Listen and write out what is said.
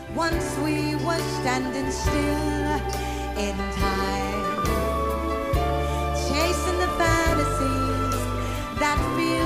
Once we were standing still in time, chasing the fantasies that feel